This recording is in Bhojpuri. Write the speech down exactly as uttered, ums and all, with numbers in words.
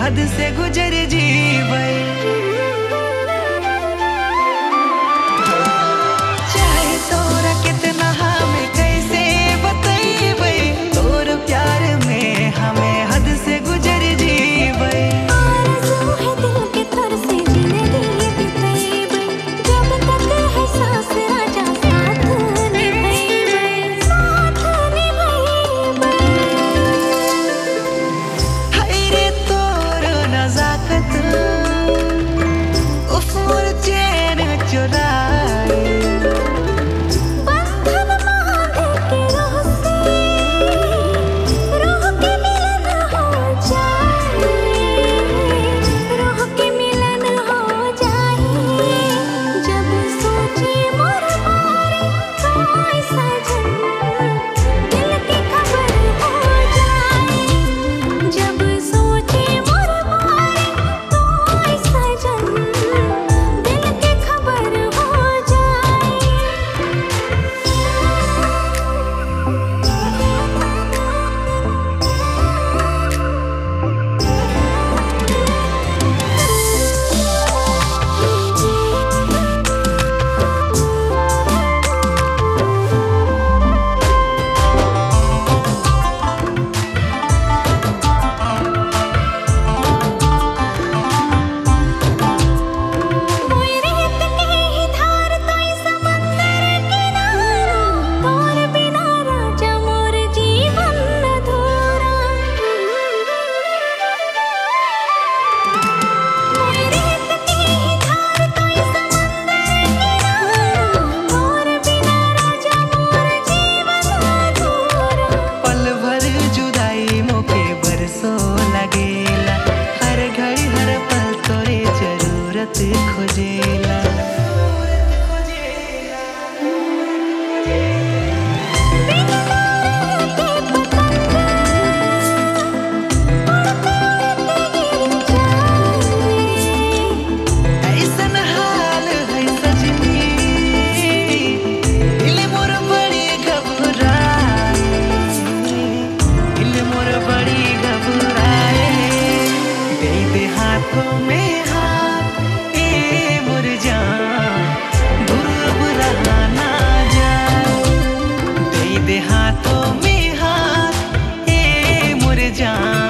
हद से गुजर जीवे चाहे तोरा कितना हमें कैसे बतैबे तोर प्यार में हमें हद से गुजर जीवे आरज़ू है दिल के तर से जिंदगी बिताइबे जब तक है सांस राजा साथ निभाइबे साथ निभाइबे हाय रे तोर नजाकत उफ मोर चैन चुराए बंधन बांधे के रोह से रोह के मिलन हो जाए रोह के मिलन हो जाए जब सोचे मोर बारे कोई सजन दिल की खबर हो जाए जब सोचे मोर बारे कोई सजन दिल की खबर हो जाए कोई रेत के ही धार तोई समंदर किनारा तोर बिना राजा मोर जीवन अधूरा कोई रेत के ही धार तोई समंदर किनारा तोर बिना राजा मोर जीवन अधूरा पल भर जुदाई मोके बरसों लगेला हर घड़ी हर पल तोरे जरूरत खोजेला ऐसन हाल है सजनी दिल मोर बड़ी घबराए दिल मोर बड़ी घबराए दे दे हाथों में हाथ ए मोर जान दूर अब रहा ना जाए दे दे हाथों में हाथ ए मोर जान